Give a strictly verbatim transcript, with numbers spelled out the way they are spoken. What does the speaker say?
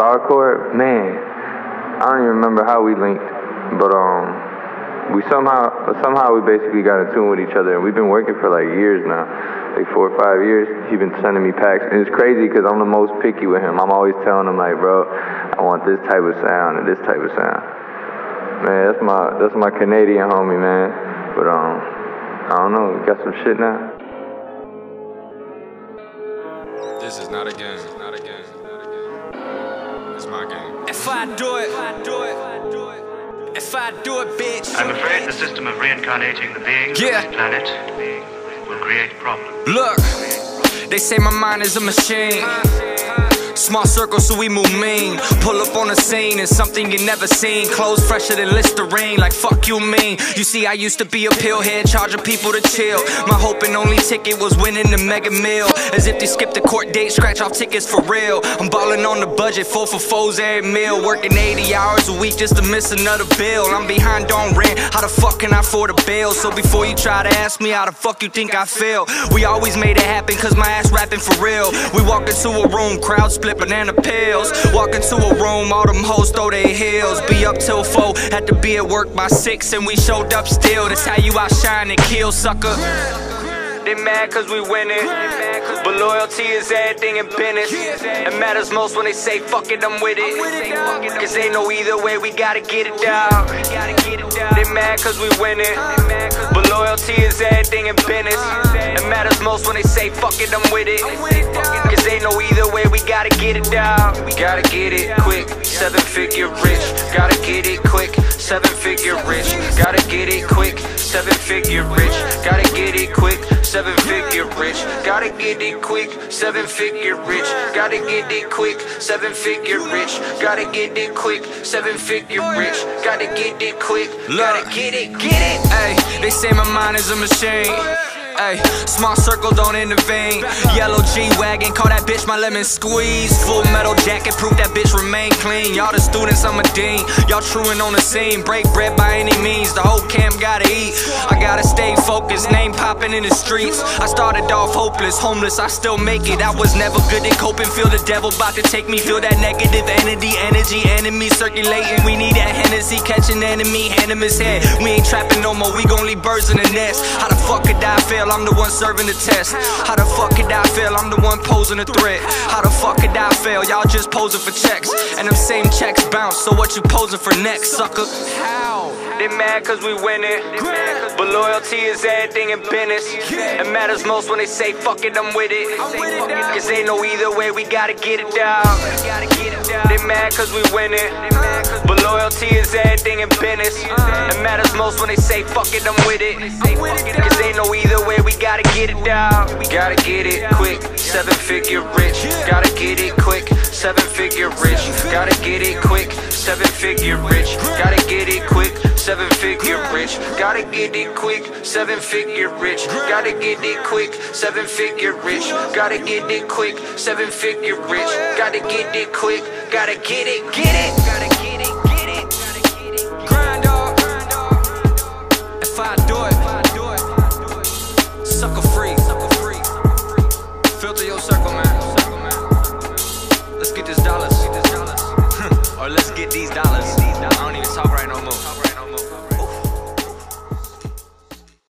Starcourt, man, I don't even remember how we linked, but um, we somehow, somehow we basically got in tune with each other, and we've been working for like years now, like four or five years. He's been sending me packs, and it's crazy because I'm the most picky with him. I'm always telling him like, bro, I want this type of sound and this type of sound. Man, that's my that's my Canadian homie, man. But um, I don't know, we got some shit now. This is not a game. Not a game. It's my game. If I do it, if I do it, if I do it, bitch. I'm afraid the system of reincarnating the beings yeah. of this planet will create problems. Look, they say my mind is a machine. Small circle, so we move mean. Pull up on the scene and something you never seen. Clothes fresher than Listerine, like fuck you mean. You see, I used to be a pillhead, charging people to chill. My hope and only ticket was winning the mega meal. As if they skipped the court date, scratch off tickets for real. I'm balling on the budget, four for fours every meal. Working eighty hours a week just to miss another bill. I'm behind on rent, how the fuck can I afford a bill? So before you try to ask me how the fuck you think I feel, we always made it happen cause my ass rapping for real. We walk into a room, crowd split banana pills. Walk into a room, all them hoes throw their heels. Be up till four, had to be at work by six, and we showed up still. That's how you outshine and kill, sucker. They mad cause we winning, but loyalty is everything in business. It matters most when they say fuck it, I'm with it. Cause they know either way we gotta get it down. They mad cause we winning, but loyalty is everything in business. It matters most when they say fuck it, I'm with it. Cause they know either way we gotta get it down. We gotta get it quick, seven figure rich. Gotta get it quick, seven figure rich. Gotta get it quick, seven figure rich. Gotta get it quick, seven figure rich. Gotta get it quick, seven figure rich. Gotta get it quick, seven figure rich. Gotta get it quick, seven figure rich. Gotta get it quick, gotta get it, get it. Ay, they say my mind is a machine. Ay, small circle, don't intervene. Yellow G-Wagon, call that bitch my lemon squeeze. Full metal jacket, proof that bitch remain clean. Y'all the students, I'm a dean. Y'all truant on the scene, break bread by any means. The whole camp gotta eat. I gotta stay focused, name popping in the streets. I started off hopeless, homeless, I still make it. I was never good at coping, feel the devil about to take me. Feel that negative energy, energy, enemy circulating. We need that Hennessy, catch an enemy, hand him his head. We ain't trapping no more, we gon' leave birds in the nest. How the fuck could I fail? I'm the one serving the test. How the fuck could I fail? I'm the one posing the threat. How the fuck could I fail? Y'all just posing for checks, and them same checks bounce. So what you posing for next, sucker? How? They mad cause we winning, but loyalty is everything in business. It matters most when they say fuck it, I'm with it. Cause they know either way we gotta get it down. They mad cause we winning, but loyalty is everything in business. It matters most when they say fuck it, I'm with it. Cause they know either way we gotta get it down. We gotta get it quick, seven figure rich. Gotta get it quick, seven figure rich. Gotta get it quick, seven figure rich. Gotta get it quick, seven figure rich. Gotta get it quick, seven figure rich. Gotta get it quick, seven figure rich. Gotta get it quick, seven figure rich. Gotta get it quick, gotta get it, get it.